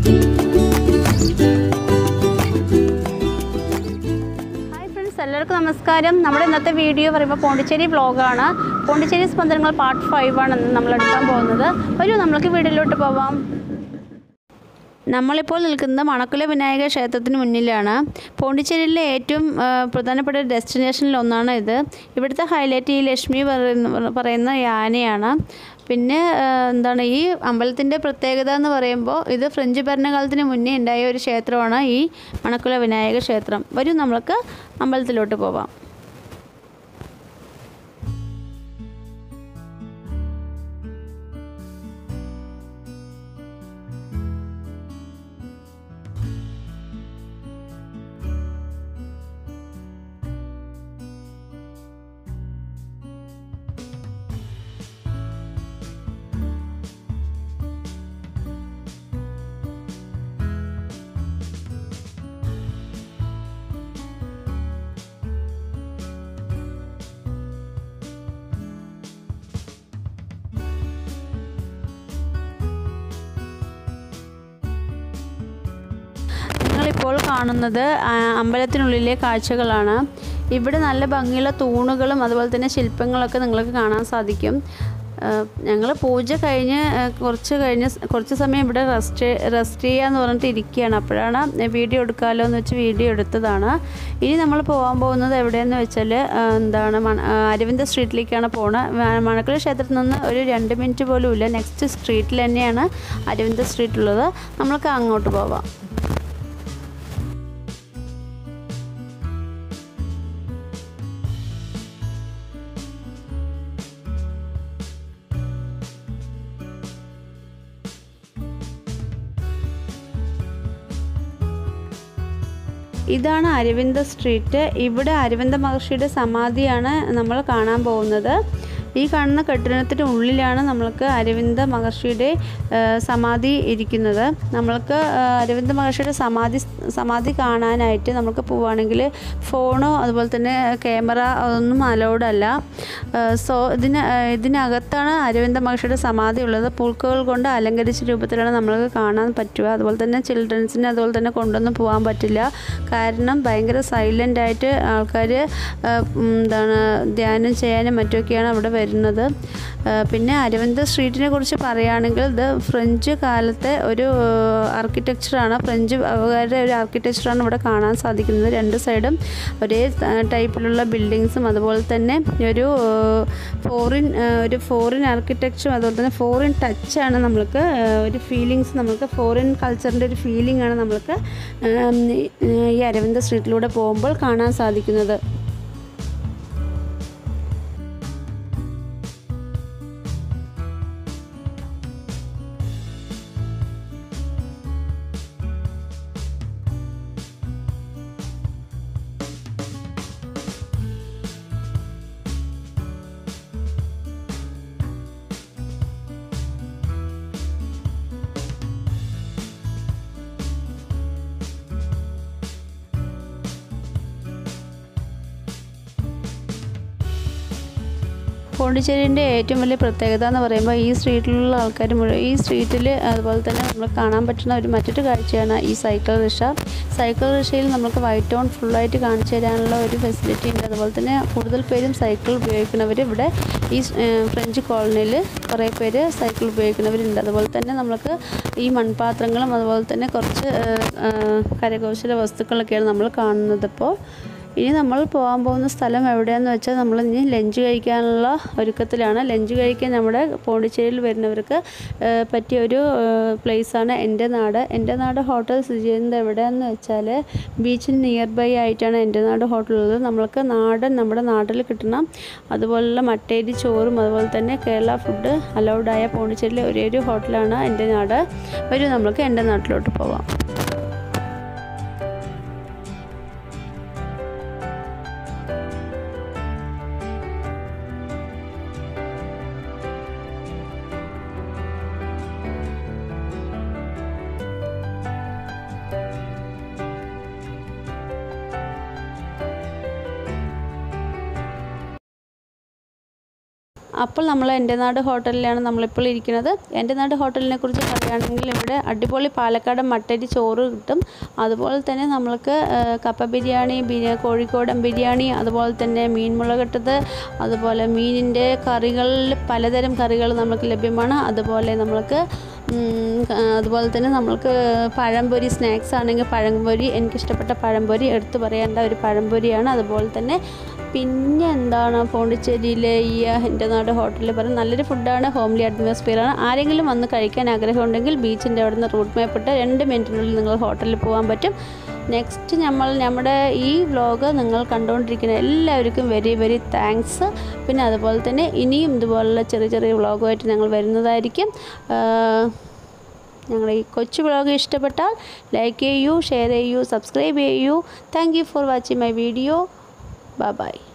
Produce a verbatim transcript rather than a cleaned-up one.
എല്ലാവർക്കും നമസ്കാരം. നമ്മുടെ ഇന്നത്തെ വീഡിയോ പറയുമ്പോൾ പോണ്ടിച്ചേരി വ്ളോഗാണ്. പോണ്ടിച്ചേരി സ്പന്ദനങ്ങൾ പാർട്ട് ഫൈവ് ആണ് നമ്മൾ എടുക്കാൻ പോകുന്നത്. വരൂ നമ്മൾക്ക് വീഡിയോയിലോട്ട് പോവാം. നമ്മളിപ്പോൾ നിൽക്കുന്നത് മണക്കുല വിനായക ക്ഷേത്രത്തിന് മുന്നിലാണ്. പോണ്ടിച്ചേരിയിലെ ഏറ്റവും പ്രധാനപ്പെട്ട ഡെസ്റ്റിനേഷനിൽ ഒന്നാണ് ഇത്. ഇവിടുത്തെ ഹൈലൈറ്റ് ഈ ലക്ഷ്മി പറയുന്ന യാനയാണ്. പിന്നെ എന്താണ് ഈ അമ്പലത്തിൻ്റെ പ്രത്യേകത എന്ന് പറയുമ്പോൾ ഇത് ഫ്രഞ്ച് ഭരണകാലത്തിന് മുന്നേ ഉണ്ടായ ഒരു ക്ഷേത്രമാണ് ഈ മണക്കുല വിനായക ക്ഷേത്രം. വരും നമ്മൾക്ക് അമ്പലത്തിലോട്ട് പോവാം. ഇപ്പോൾ കാണുന്നത് അമ്പലത്തിനുള്ളിലെ കാഴ്ചകളാണ്. ഇവിടെ നല്ല ഭംഗിയുള്ള തൂണുകളും അതുപോലെ തന്നെ ശില്പങ്ങളൊക്കെ നിങ്ങൾക്ക് കാണാൻ സാധിക്കും. ഞങ്ങൾ പൂജ കഴിഞ്ഞ് കുറച്ച് കഴിഞ്ഞ് കുറച്ച് സമയം ഇവിടെ റെസ്റ്റ് റെസ്റ്റ് ചെയ്യാന്ന് പറഞ്ഞിട്ട് ഇരിക്കുകയാണ്. അപ്പോഴാണ് വീഡിയോ എടുക്കാമല്ലോ എന്ന് വെച്ച് വീഡിയോ എടുത്തതാണ്. ഇനി നമ്മൾ പോകാൻ പോകുന്നത് എവിടെയെന്ന് വെച്ചാൽ എന്താണ് അരവിന്ദ സ്ട്രീറ്റിലേക്കാണ് പോകുന്നത്. മണക്കുല ക്ഷേത്രത്തിൽ നിന്ന് ഒരു രണ്ട് മിനിറ്റ് പോലും ഇല്ല. നെക്സ്റ്റ് സ്ട്രീറ്റിൽ തന്നെയാണ് അരവിന്ദ സ്ട്രീറ്റ് ഉള്ളത്. നമ്മൾക്ക് അങ്ങോട്ട് പോവാം. ഇതാണ് അരവിന്ദ സ്ട്രീറ്റ്. ഇവിടെ അരവിന്ദ മഹർഷിയുടെ സമാധിയാണ് നമ്മൾ കാണാൻ പോകുന്നത്. ഈ കാണുന്ന കെട്ടിടത്തിന് ഉള്ളിലാണ് നമ്മൾക്ക് അരവിന്ദ മഹർഷിയുടെ സമാധി ഇരിക്കുന്നത്. നമ്മൾക്ക് അരവിന്ദ മഹർഷിയുടെ സമാധി സമാധി കാണാനായിട്ട് നമുക്ക് പോവുകയാണെങ്കിൽ ഫോണോ അതുപോലെ തന്നെ ക്യാമറ അതൊന്നും അലൗഡ് അല്ല. സോ ഇതിന് ഇതിനകത്താണ് അരവിന്ദ മഹർഷിയുടെ സമാധി ഉള്ളത്. പൂക്കൾ കൊണ്ട് അലങ്കരിച്ച രൂപത്തിലാണ് നമ്മൾക്ക് കാണാൻ പറ്റുക. അതുപോലെ തന്നെ ചിൽഡ്രൻസിനെ അതുപോലെ തന്നെ കൊണ്ടൊന്നും പോകാൻ പറ്റില്ല. കാരണം ഭയങ്കര സൈലൻ്റായിട്ട് ആൾക്കാർ എന്താണ് ധ്യാനം ചെയ്യാനും മറ്റുമൊക്കെയാണ് അവിടെ വരുന്നത്. പിന്നെ അരവിന്ദ സ്ട്രീറ്റിനെ കുറിച്ച് പറയുകയാണെങ്കിൽ ഇത് ഫ്രഞ്ച് കാലത്തെ ഒരു ആർക്കിടെക്ചറാണ്. ഫ്രഞ്ച് അവരുടെ ഒരു ആർക്കിടെക്ചറാണ് ഇവിടെ കാണാൻ സാധിക്കുന്നത്. രണ്ട് സൈഡും ഒരേ ടൈപ്പിലുള്ള ബിൽഡിങ്സും അതുപോലെ തന്നെ ഒരു ഫോറിൻ ഒരു ഫോറിൻ ആർക്കിടെക്ചറും അതുപോലെ തന്നെ ഫോറിൻ ടച്ചാണ് നമ്മൾക്ക് ഒരു ഫീലിങ്സ് നമ്മൾക്ക് ഫോറിൻ കൾച്ചറിൻ്റെ ഒരു ഫീലിംഗ് ആണ് നമ്മൾക്ക് ഈ അരവിന്ദ സ്ട്രീറ്റിലൂടെ പോകുമ്പോൾ കാണാൻ സാധിക്കുന്നത്. പോണ്ടിച്ചേരിൻ്റെ ഏറ്റവും വലിയ പ്രത്യേകത എന്ന് പറയുമ്പോൾ ഈ സ്ട്രീറ്റിലുള്ള ആൾക്കാർ മുഴുവൻ ഈ സ്ട്രീറ്റിൽ അതുപോലെ തന്നെ നമ്മൾ കാണാൻ പറ്റുന്ന ഒരു മറ്റൊരു കാഴ്ചയാണ് ഈ സൈക്കിൾ റിക്ഷ. സൈക്കിൾ റിക്ഷയിൽ നമുക്ക് വൈറ്റ് ടൗൺ ഫുള്ളായിട്ട് കാണിച്ചു തരാനുള്ള ഒരു ഫെസിലിറ്റി ഉണ്ട്. അതുപോലെ തന്നെ കൂടുതൽ പേരും സൈക്കിൾ ഉപയോഗിക്കുന്നവർ ഇവിടെ ഈ ഫ്രഞ്ച് കോളനിയിൽ കുറേ പേര് സൈക്കിൾ ഉപയോഗിക്കുന്നവരുണ്ട്. അതുപോലെ തന്നെ നമുക്ക് ഈ മൺപാത്രങ്ങളും അതുപോലെ തന്നെ കുറച്ച് കരകൗശല വസ്തുക്കളൊക്കെയാണ് നമ്മൾ കാണുന്നത്. ഇപ്പോൾ ഇനി നമ്മൾ പോകാൻ പോകുന്ന സ്ഥലം എവിടെയാണെന്ന് വെച്ചാൽ നമ്മൾ ഇനി ലഞ്ച് കഴിക്കാനുള്ള ഒരുക്കത്തിലാണ്. ലഞ്ച് കഴിക്കാൻ നമ്മുടെ പോണ്ടിച്ചേരിയിൽ വരുന്നവർക്ക് പറ്റിയ ഒരു പ്ലേസാണ് എൻ്റെ നാട്. എൻ്റെ നാട് ഹോട്ടൽ സ്ഥിതി ചെയ്യുന്നത് എവിടെയാണെന്ന് വെച്ചാൽ ബീച്ചിന് നിയർ ബൈ ആയിട്ടാണ് എൻ്റെ നാട് ഹോട്ടൽ ഉള്ളത്. നമ്മൾക്ക് നാടൻ നമ്മുടെ നാട്ടിൽ കിട്ടുന്ന അതുപോലുള്ള മട്ടേരി ചോറും അതുപോലെ തന്നെ കേരള ഫുഡ് അലൗഡായ പോണ്ടിച്ചേരിയിലെ ഒരേ ഒരു ഹോട്ടലാണ് എൻ്റെ നാട്. വരൂ നമ്മൾക്ക് എൻ്റെ നാട്ടിലോട്ട് പോവാം. അപ്പോൾ നമ്മൾ എൻ്റെ നാട് ഹോട്ടലിലാണ് നമ്മളിപ്പോൾ ഇരിക്കുന്നത്. എൻ്റെ നാട് ഹോട്ടലിനെ കുറിച്ച് പറയുകയാണെങ്കിൽ ഇവിടെ അടിപൊളി പാലക്കാടൻ മട്ടരി ചോറ് കിട്ടും. അതുപോലെ തന്നെ നമ്മൾക്ക് കപ്പ ബിരിയാണി, ബിരിയാണി കോഴിക്കോടൻ ബിരിയാണി, അതുപോലെ തന്നെ മീൻ മുളകിട്ടത്, അതുപോലെ മീനിൻ്റെ കറികളിൽ പലതരം കറികൾ നമുക്ക് ലഭ്യമാണ്. അതുപോലെ നമ്മൾക്ക് അതുപോലെ തന്നെ നമ്മൾക്ക് പഴംപൊരി, സ്നാക്സ് ആണെങ്കിൽ പഴംപൊരി, എനിക്കിഷ്ടപ്പെട്ട പഴംപൊരി എടുത്തു പറയേണ്ട ഒരു പഴംപൊരിയാണ്. അതുപോലെ തന്നെ പിന്നെ എന്താണ് പോണ്ടിച്ചേരിയിലെ ഈ എൻ്റെ നാട് ഹോട്ടലിൽ പറയുന്നത് നല്ലൊരു ഫുഡാണ്, ഹോംലി അറ്റ്മോസ്ഫിയറാണ്. ആരെങ്കിലും വന്ന് കഴിക്കാൻ ആഗ്രഹമുണ്ടെങ്കിൽ ബീച്ചിൻ്റെ അവിടെ നിന്ന് റൂട്ട് മാപ്പ് ഇട്ട് രണ്ട് മിനിറ്റിനുള്ളിൽ നിങ്ങൾ ഹോട്ടലിൽ പോകാൻ പറ്റും. നെക്സ്റ്റ് നമ്മൾ നമ്മുടെ ഈ വ്ലോഗ് നിങ്ങൾ കണ്ടുകൊണ്ടിരിക്കുന്ന എല്ലാവർക്കും വെരി വെരി താങ്ക്സ്. പിന്നെ അതുപോലെ തന്നെ ഇനിയും ഇതുപോലുള്ള ചെറിയ ചെറിയ വ്ലോഗുമായിട്ട് ഞങ്ങൾ വരുന്നതായിരിക്കും. ഞങ്ങളുടെ ഈ കൊച്ചു വ്ലോഗ് ഇഷ്ടപ്പെട്ടാൽ ലൈക്ക് ചെയ്യൂ, ഷെയർ ചെയ്യൂ, സബ്സ്ക്രൈബ് ചെയ്യൂ. Thank you for watching my video. Bye bye.